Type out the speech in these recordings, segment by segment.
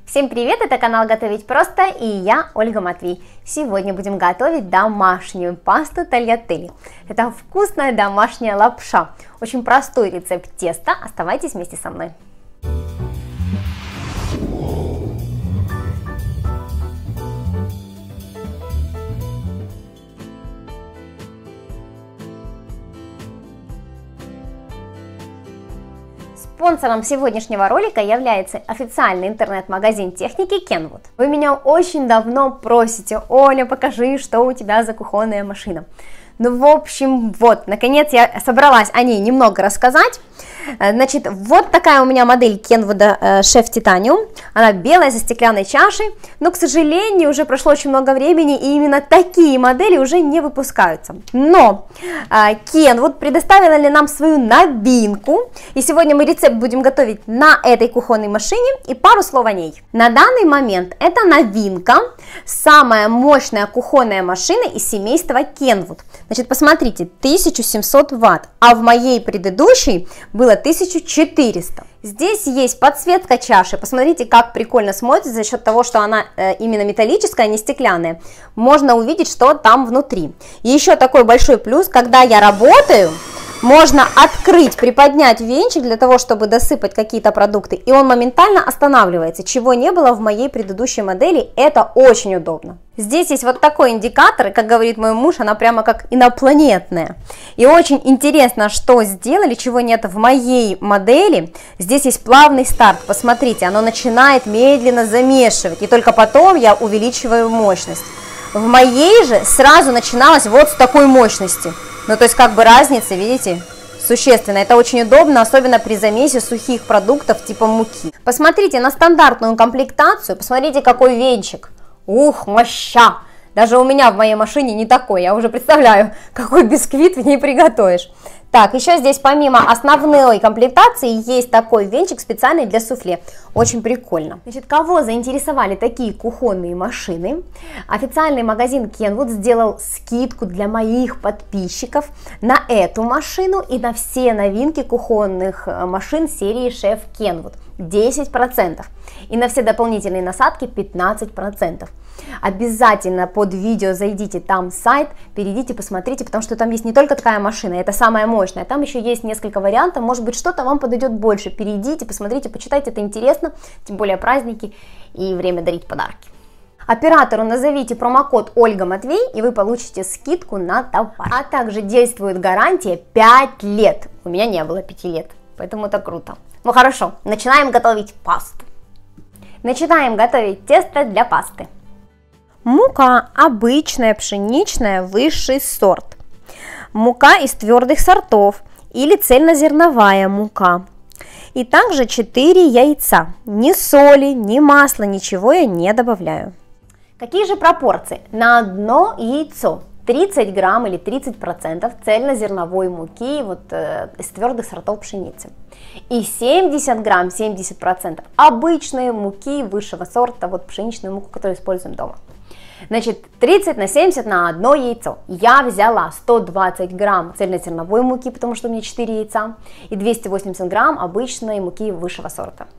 Всем привет, это канал Готовить Просто и я, Ольга Матвей. Сегодня будем готовить домашнюю пасту тальятели. Это вкусная домашняя лапша. Очень простой рецепт теста, оставайтесь вместе со мной. Спонсором сегодняшнего ролика является официальный интернет-магазин техники Kenwood. Вы меня очень давно просите: Оля, покажи, что у тебя за кухонная машина. Ну, в общем, вот, наконец я собралась о ней немного рассказать. Значит, вот такая у меня модель Kenwood Chef Titanium. Она белая, со стеклянной чашей, но, к сожалению, уже прошло очень много времени, и именно такие модели уже не выпускаются. Но Kenwood предоставила ли нам свою новинку, и сегодня мы рецепт будем готовить на этой кухонной машине, и пару слов о ней. На данный момент это новинка, самая мощная кухонная машина из семейства Kenwood. Значит, посмотрите, 1700 ватт, а в моей предыдущей было 1400. Здесь есть подсветка чаши, посмотрите, как прикольно смотрится за счет того, что она именно металлическая, а не стеклянная. Можно увидеть, что там внутри. И еще такой большой плюс, когда я работаю, можно открыть, приподнять венчик для того, чтобы досыпать какие-то продукты, и он моментально останавливается, чего не было в моей предыдущей модели. Это очень удобно. Здесь есть вот такой индикатор, и, как говорит мой муж, она прямо как инопланетная. И очень интересно, что сделали, чего нет в моей модели. Здесь есть плавный старт, посмотрите, оно начинает медленно замешивать, и только потом я увеличиваю мощность. В моей же сразу начиналось вот с такой мощности. Ну, то есть, как бы разница, видите, существенная. Это очень удобно, особенно при замесе сухих продуктов типа муки. Посмотрите на стандартную комплектацию, посмотрите, какой венчик. Ух, моща! Даже у меня в моей машине не такой, я уже представляю, какой бисквит в ней приготовишь. Так, еще здесь помимо основной комплектации есть такой венчик специальный для суфле. Очень прикольно. Значит, кого заинтересовали такие кухонные машины? Официальный магазин Kenwood сделал скидку для моих подписчиков на эту машину и на все новинки кухонных машин серии Chef Kenwood. 10%. И на все дополнительные насадки 15%. Обязательно под видео зайдите, там сайт, перейдите, посмотрите, потому что там есть не только такая машина, это самая мощная, там еще есть несколько вариантов, может быть, что-то вам подойдет больше. Перейдите, посмотрите, почитайте, это интересно, тем более праздники и время дарить подарки. Оператору назовите промокод Ольга Матвей, и вы получите скидку на товар. А также действует гарантия 5 лет. У меня не было 5 лет, поэтому это круто. Ну хорошо, начинаем готовить пасту. Начинаем готовить тесто для пасты. Мука обычная, пшеничная, высший сорт. Мука из твердых сортов или цельнозерновая мука. И также 4 яйца. Ни соли, ни масла, ничего я не добавляю. Какие же пропорции? На одно яйцо 30 грамм или 30% цельнозерновой муки из твердых сортов пшеницы. И 70 грамм, 70% обычной муки высшего сорта, пшеничную муку, которую используем дома. Значит, 30 на 70 на одно яйцо. Я взяла 120 грамм цельнозерновой муки, потому что у меня 4 яйца, и 280 грамм обычной муки высшего сорта.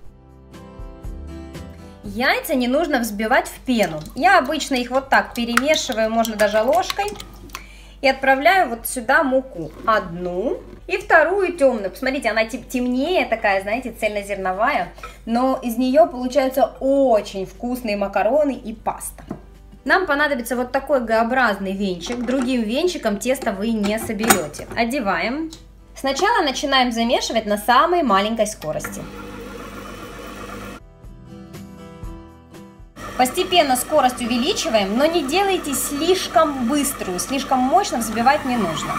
Яйца не нужно взбивать в пену. Я обычно их вот так перемешиваю, можно даже ложкой, и отправляю вот сюда муку. Одну и вторую темную. Посмотрите, она темнее такая, знаете, цельнозерновая, но из нее получаются очень вкусные макароны и паста. Нам понадобится вот такой Г-образный венчик. Другим венчиком тесто вы не соберете. Одеваем. Сначала начинаем замешивать на самой маленькой скорости. Постепенно скорость увеличиваем, но не делайте слишком быструю, слишком мощно взбивать не нужно.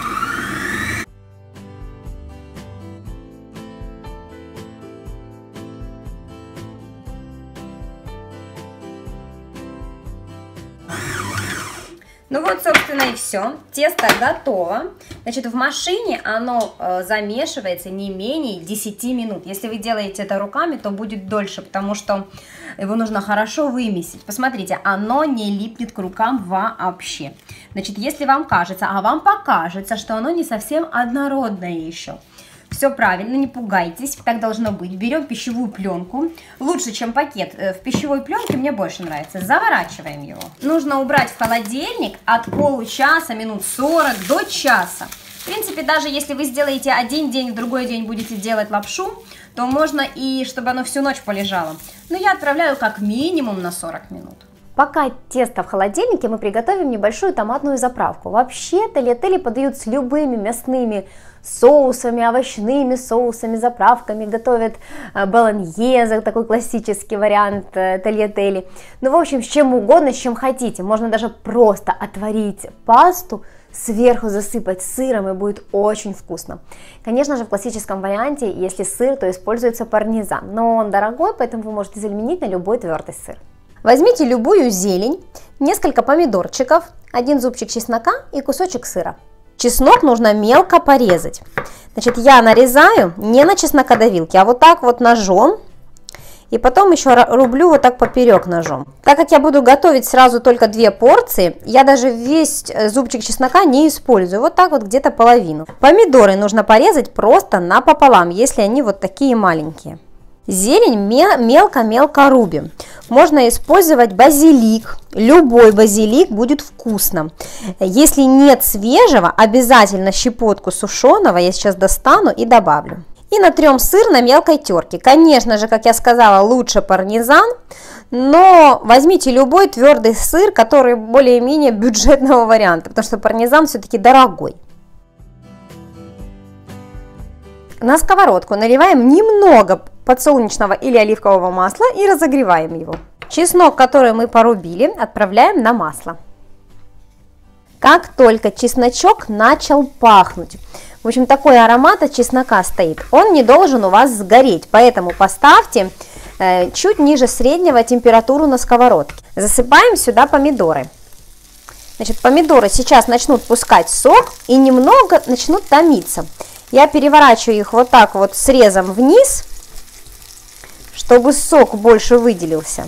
Ну вот, собственно, и все. Тесто готово. Значит, в машине оно замешивается не менее 10 минут. Если вы делаете это руками, то будет дольше, потому что его нужно хорошо вымесить. Посмотрите, оно не липнет к рукам вообще. Значит, если вам кажется, а вам покажется, что оно не совсем однородное еще, Все правильно, не пугайтесь, так должно быть. Берем пищевую пленку, лучше, чем пакет. В пищевой пленке мне больше нравится. Заворачиваем его. Нужно убрать в холодильник от получаса, минут 40 до часа. В принципе, даже если вы сделаете один день, в другой день будете делать лапшу, то можно и чтобы оно всю ночь полежало. Но я отправляю как минимум на 40 минут. Пока тесто в холодильнике, мы приготовим небольшую томатную заправку. Вообще тальятели подают с любыми мясными соусами, овощными соусами, заправками, готовят болоньезе, такой классический вариант тальятели. Ну, в общем, с чем угодно, с чем хотите. Можно даже просто отварить пасту, сверху засыпать сыром, и будет очень вкусно. Конечно же, в классическом варианте, если сыр, то используется пармезан, но он дорогой, поэтому вы можете заменить на любой твердый сыр. Возьмите любую зелень, несколько помидорчиков, один зубчик чеснока и кусочек сыра. Чеснок нужно мелко порезать. Значит, я нарезаю не на чеснокодавилке, а вот так вот ножом. И потом еще рублю вот так поперек ножом. Так как я буду готовить сразу только 2 порции, я даже весь зубчик чеснока не использую. Вот так вот где-то половину. Помидоры нужно порезать просто напополам, если они вот такие маленькие. Зелень мелко-мелко рубим. Можно использовать базилик. Любой базилик будет вкусным. Если нет свежего, обязательно щепотку сушеного я сейчас достану и добавлю. И натрем сыр на мелкой терке. Конечно же, как я сказала, лучше пармезан, но возьмите любой твердый сыр, который более-менее бюджетного варианта, потому что пармезан все-таки дорогой. На сковородку наливаем немного подсолнечного или оливкового масла и разогреваем его. Чеснок, который мы порубили, отправляем на масло. Как только чесночок начал пахнуть, в общем, такой аромат от чеснока стоит, он не должен у вас сгореть, поэтому поставьте чуть ниже среднего температуру на сковородке. Засыпаем сюда помидоры. Значит, помидоры сейчас начнут пускать сок и немного начнут томиться. Я переворачиваю их вот так вот срезом вниз, чтобы сок больше выделился.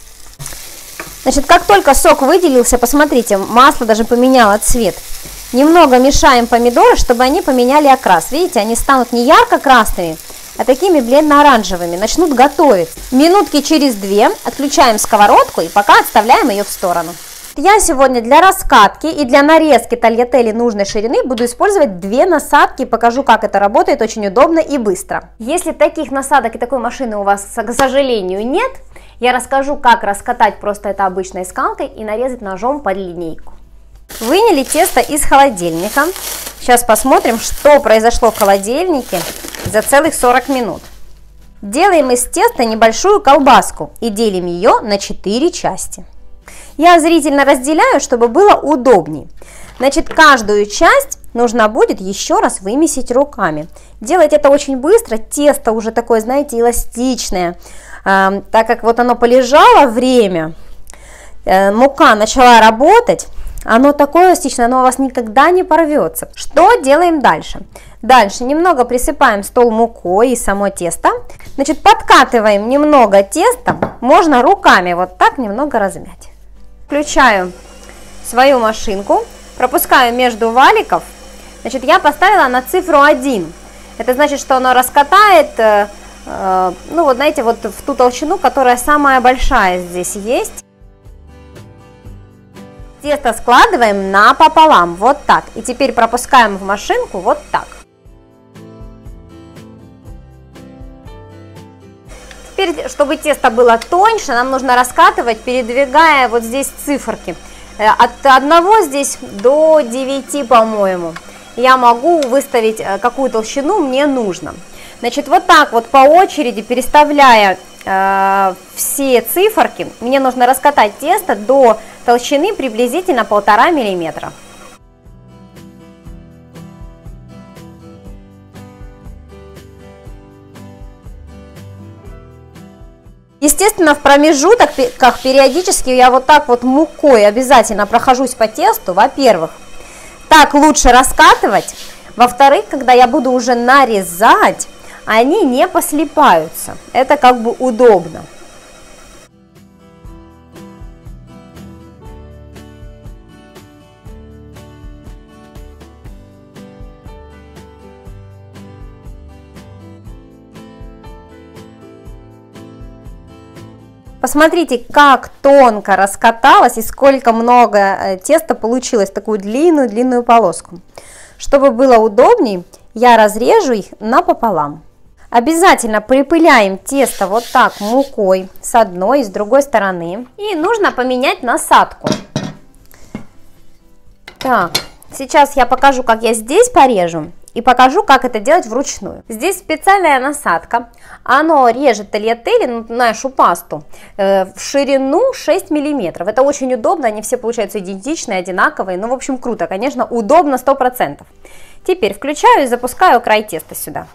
Значит, как только сок выделился, посмотрите, масло даже поменяло цвет. Немного мешаем помидоры, чтобы они поменяли окрас. Видите, они станут не ярко-красными, а такими бледно-оранжевыми. Начнут готовить. Минутки через 2 отключаем сковородку и пока отставляем ее в сторону. Я сегодня для раскатки и для нарезки тальятели нужной ширины буду использовать 2 насадки. Покажу, как это работает, очень удобно и быстро. Если таких насадок и такой машины у вас, к сожалению, нет, я расскажу, как раскатать просто это обычной скалкой и нарезать ножом под линейку. Выняли тесто из холодильника. Сейчас посмотрим, что произошло в холодильнике за целых 40 минут. Делаем из теста небольшую колбаску и делим ее на 4 части. Я зрительно разделяю, чтобы было удобнее. Значит, каждую часть нужно будет еще раз вымесить руками. Делать это очень быстро, тесто уже такое, знаете, эластичное. Так как вот оно полежало время, мука начала работать, оно такое эластичное, оно у вас никогда не порвется. Что делаем дальше? Дальше немного присыпаем стол мукой и само тесто. Значит, подкатываем немного теста, можно руками вот так немного размять. Включаю свою машинку, пропускаю между валиков. Значит, я поставила на цифру 1. Это значит, что оно раскатает, ну вот знаете, вот в ту толщину, которая самая большая здесь есть. Тесто складываем напополам, вот так. И теперь пропускаем в машинку вот так. Теперь, чтобы тесто было тоньше, нам нужно раскатывать, передвигая вот здесь циферки. От 1 здесь до 9, по-моему. Я могу выставить, какую толщину мне нужно. Значит, вот так вот по очереди, переставляя все циферки, мне нужно раскатать тесто до толщины приблизительно 1,5 мм. Естественно, в промежутках периодически я вот так вот мукой обязательно прохожусь по тесту. Во-первых, так лучше раскатывать. Во-вторых, когда я буду уже нарезать, они не послипаются. Это как бы удобно. Посмотрите, как тонко раскаталось и сколько много теста получилось, такую длинную полоску. Чтобы было удобней, я разрежу их напополам. Обязательно припыляем тесто вот так мукой с одной и с другой стороны. И нужно поменять насадку. Так, сейчас я покажу, как я здесь порежу. И покажу, как это делать вручную. Здесь специальная насадка. Оно режет тольятели, нашу пасту, в ширину 6 мм. Это очень удобно, они все получаются идентичные, одинаковые. Ну, в общем, круто, конечно, удобно 100%. Теперь включаю и запускаю край теста сюда.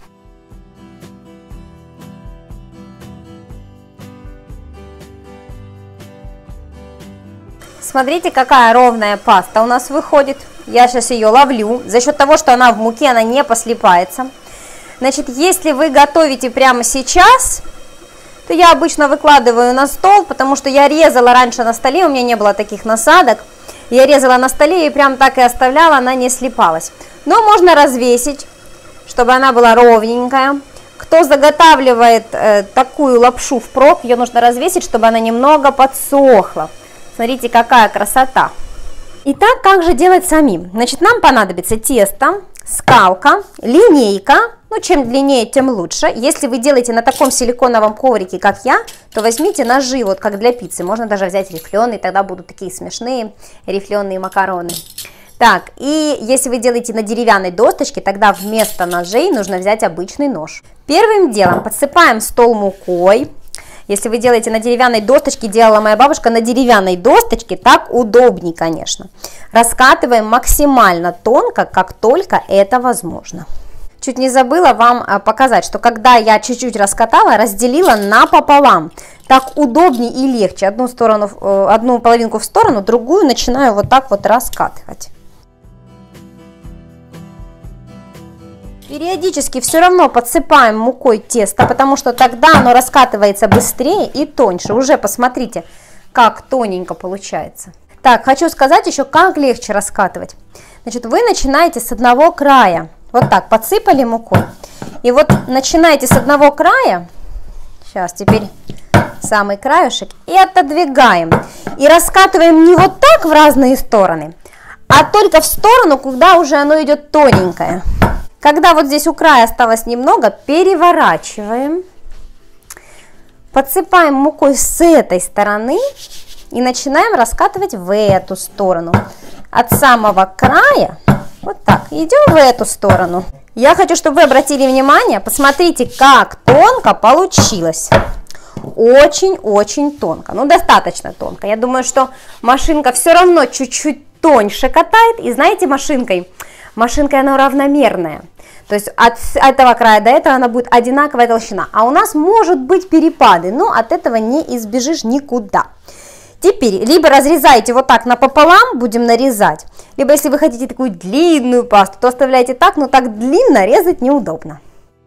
Смотрите, какая ровная паста у нас выходит. Я сейчас ее ловлю. За счет того, что она в муке, она не послипается. Значит, если вы готовите прямо сейчас, то я обычно выкладываю на стол, потому что я резала раньше на столе, у меня не было таких насадок. Я резала на столе и прям так и оставляла, она не слипалась. Но можно развесить, чтобы она была ровненькая. Кто заготавливает такую лапшу впрок, ее нужно развесить, чтобы она немного подсохла. Смотрите, какая красота. Итак, как же делать самим? Значит, нам понадобится тесто, скалка, линейка. Ну, чем длиннее, тем лучше. Если вы делаете на таком силиконовом коврике, как я, то возьмите ножи, вот как для пиццы. Можно даже взять рифленые, тогда будут такие смешные рифленые макароны. Так, и если вы делаете на деревянной досточке, тогда вместо ножей нужно взять обычный нож. Первым делом подсыпаем стол мукой. Если вы делаете на деревянной досточке, делала моя бабушка на деревянной досточке, так удобней, конечно. Раскатываем максимально тонко, как только это возможно. Чуть не забыла вам показать, что когда я чуть-чуть раскатала, разделила напополам. Так удобнее и легче. Одну половинку в сторону, другую начинаю вот так вот раскатывать. Периодически все равно подсыпаем мукой тесто, потому что тогда оно раскатывается быстрее и тоньше. Уже посмотрите, как тоненько получается. Так, хочу сказать еще, как легче раскатывать. Значит, вы начинаете с одного края. Вот так, подсыпали мукой. И вот начинаете с одного края. Сейчас, теперь самый краешек. И отодвигаем. И раскатываем не вот так в разные стороны, а только в сторону, куда уже оно идет тоненькое. Когда вот здесь у края осталось немного, переворачиваем, подсыпаем мукой с этой стороны и начинаем раскатывать в эту сторону. От самого края, вот так, идем в эту сторону. Я хочу, чтобы вы обратили внимание, посмотрите, как тонко получилось. Очень-очень тонко, ну достаточно тонко. Я думаю, что машинка все равно чуть-чуть тоньше катает, и знаете, машинкой она равномерная. То есть от этого края до этого она будет одинаковая толщина. А у нас может быть перепады, но от этого не избежишь никуда. Теперь либо разрезаете вот так напополам, будем нарезать. Либо если вы хотите такую длинную пасту, то оставляйте так, но так длинно резать неудобно.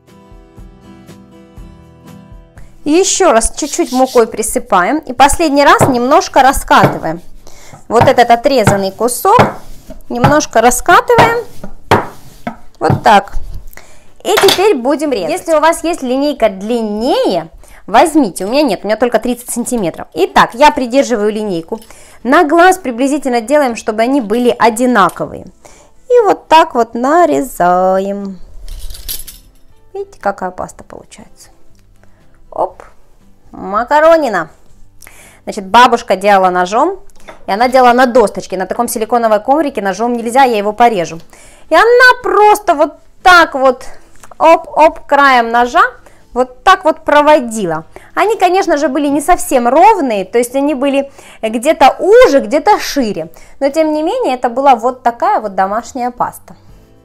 И еще раз чуть-чуть мукой присыпаем. И последний раз немножко раскатываем. Вот этот отрезанный кусок немножко раскатываем. Вот так. И теперь будем резать. Если у вас есть линейка длиннее, возьмите. У меня нет, у меня только 30 сантиметров. Итак, я придерживаю линейку. На глаз приблизительно делаем, чтобы они были одинаковые. И вот так вот нарезаем. Видите, какая паста получается. Оп, макаронина. Значит, бабушка делала ножом. И она делала на досточке, на таком силиконовом коврике, ножом нельзя, я его порежу. И она просто вот так вот, оп-оп, краем ножа, вот так вот проводила. Они, конечно же, были не совсем ровные, то есть они были где-то уже, где-то шире. Но, тем не менее, это была вот такая вот домашняя паста.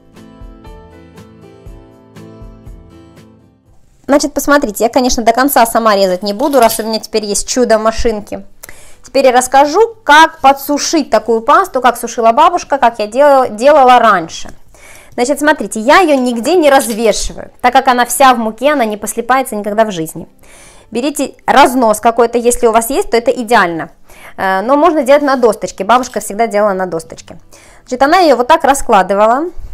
Значит, посмотрите, я, конечно, до конца сама резать не буду, раз у меня теперь есть чудо машинки. Теперь я расскажу, как подсушить такую пасту, как сушила бабушка, как я делала раньше. Значит, смотрите, я ее нигде не развешиваю, так как она вся в муке, она не послипается никогда в жизни. Берите разнос какой-то, если у вас есть, то это идеально. Но можно делать на досточке, бабушка всегда делала на досточке. Значит, она ее вот так раскладывала.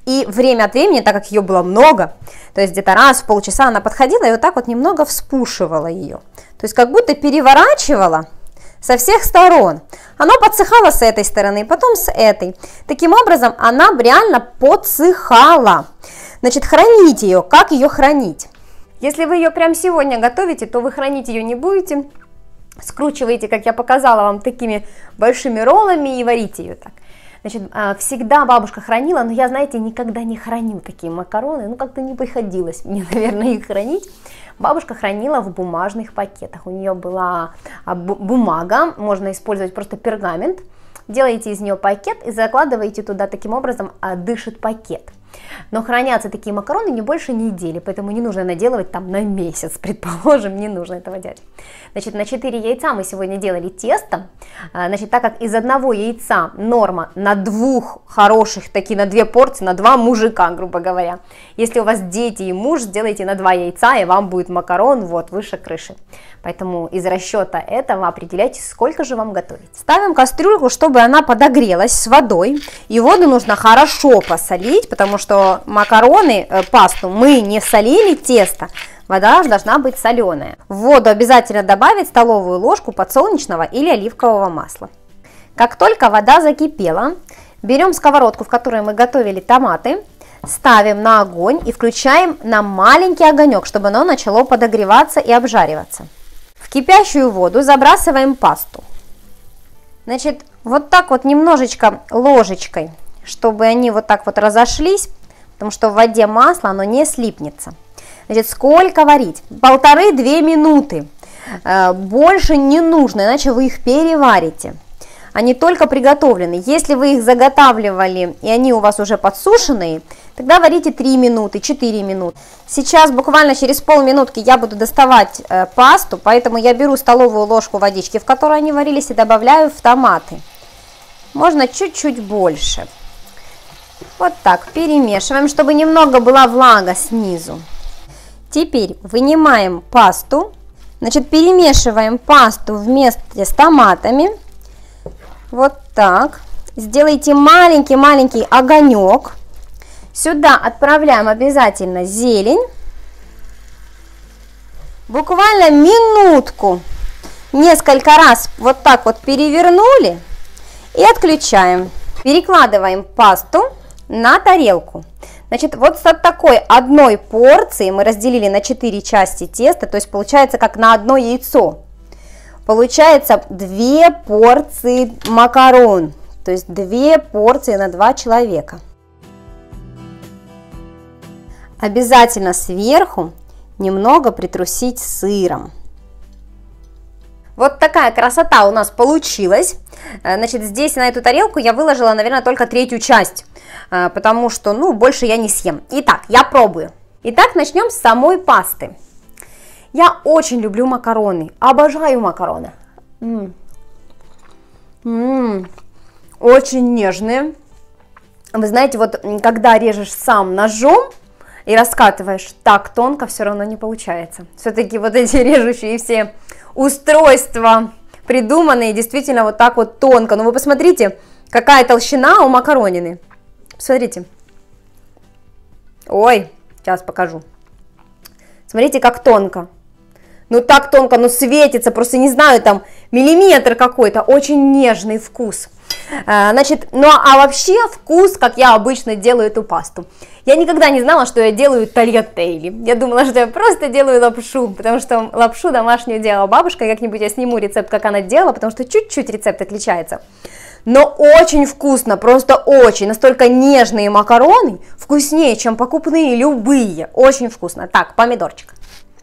И время от времени, так как ее было много, то есть где-то раз в полчаса она подходила и вот так вот немного вспушивала ее. То есть как будто переворачивала со всех сторон. Оно подсыхало с этой стороны, потом с этой. Таким образом, она реально подсыхала. Значит, хранить ее. Как ее хранить? Если вы ее прямо сегодня готовите, то вы хранить ее не будете. Скручиваете, как я показала вам, такими большими роллами и варите ее так. Значит, всегда бабушка хранила, но я, знаете, никогда не храню такие макароны, ну как-то не приходилось мне, наверное, их хранить. Бабушка хранила в бумажных пакетах, у нее была бумага, можно использовать просто пергамент, делаете из нее пакет и закладываете туда, таким образом дышит пакет. Но хранятся такие макароны не больше недели, поэтому не нужно наделывать там на месяц, предположим, не нужно этого делать. Значит, на 4 яйца мы сегодня делали тесто. Значит, так как из одного яйца норма на 2 хороших, такие на 2 порции, на 2 мужика, грубо говоря. Если у вас дети и муж, сделайте на 2 яйца, и вам будет макарон вот выше крыши. Поэтому из расчета этого определяйте, сколько же вам готовить. Ставим кастрюльку, чтобы она подогрелась с водой. И воду нужно хорошо посолить, потому что макароны, пасту мы не солили тесто. Вода должна быть соленая. В воду обязательно добавить столовую ложку подсолнечного или оливкового масла. Как только вода закипела, берем сковородку, в которой мы готовили томаты, ставим на огонь и включаем на маленький огонек, чтобы оно начало подогреваться и обжариваться. В кипящую воду забрасываем пасту. Значит, вот так вот немножечко ложечкой, чтобы они вот так вот разошлись, потому что в воде масло, оно не слипнется. Значит, сколько варить? 1,5-2 минуты. Больше не нужно, иначе вы их переварите. Они только приготовлены. Если вы их заготавливали и они у вас уже подсушенные, тогда варите 3 минуты, 4 минуты. Сейчас буквально через полминутки я буду доставать пасту, поэтому я беру столовую ложку водички, в которой они варились, и добавляю в томаты. Можно чуть-чуть больше. Вот так перемешиваем, чтобы немного была влага снизу. Теперь вынимаем пасту. Значит, перемешиваем пасту вместе с томатами. Вот так. Сделайте маленький-маленький огонек. Сюда отправляем обязательно зелень. Буквально минутку. Несколько раз вот так вот перевернули и отключаем. Перекладываем пасту на тарелку. Значит, вот с такой одной порции мы разделили на 4 части теста, то есть получается как на одно яйцо. Получается 2 порции макарон, то есть 2 порции на 2 человека. Обязательно сверху немного притрусить сыром. Вот такая красота у нас получилась. Значит, здесь на эту тарелку я выложила, наверное, только 1/3 часть, потому что, ну, больше я не съем. Итак, я пробую. Итак, начнем с самой пасты. Я очень люблю макароны, обожаю макароны. Очень нежные. Вы знаете, вот когда режешь сам ножом и раскатываешь так тонко, все равно не получается. Все-таки вот эти режущие все устройства придуманные действительно вот так вот тонко. Но вы посмотрите, какая толщина у макаронины. Посмотрите. Ой, сейчас покажу. Смотрите, как тонко. Ну так тонко, ну светится, просто не знаю, там миллиметр какой-то. Очень нежный вкус. Значит, ну а вообще вкус, как я обычно делаю эту пасту. Я никогда не знала, что я делаю тальятейли. Я думала, что я просто делаю лапшу, потому что лапшу домашнюю делала бабушка. Как-нибудь я сниму рецепт, как она делала, потому что чуть-чуть рецепт отличается. Но очень вкусно, просто очень. Настолько нежные макароны, вкуснее, чем покупные любые. Очень вкусно. Так, помидорчик.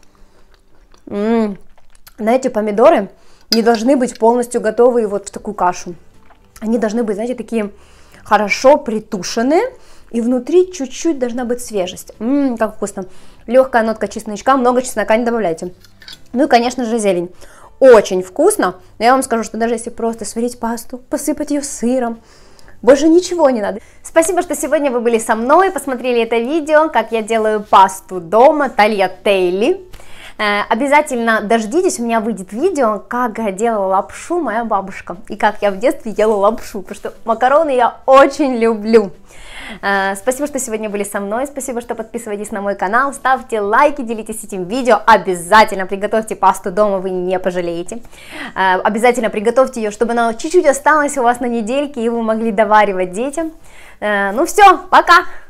Знаете, помидоры не должны быть полностью готовые вот в такую кашу. Они должны быть, знаете, такие хорошо притушенные, и внутри чуть-чуть должна быть свежесть. Как вкусно. Легкая нотка чесночка, много чеснока не добавляйте. Ну и, конечно же, зелень. Очень вкусно, но я вам скажу, что даже если просто сварить пасту, посыпать ее сыром, больше ничего не надо. Спасибо, что сегодня вы были со мной, посмотрели это видео, как я делаю пасту дома, тальятейли. Обязательно дождитесь, у меня выйдет видео, как делала лапшу моя бабушка, и как я в детстве ела лапшу, потому что макароны я очень люблю. Спасибо, что сегодня были со мной, спасибо, что подписываетесь на мой канал, ставьте лайки, делитесь этим видео, обязательно приготовьте пасту дома, вы не пожалеете. Обязательно приготовьте ее, чтобы она чуть-чуть осталась у вас на недельке, и вы могли доваривать детям. Ну все, пока!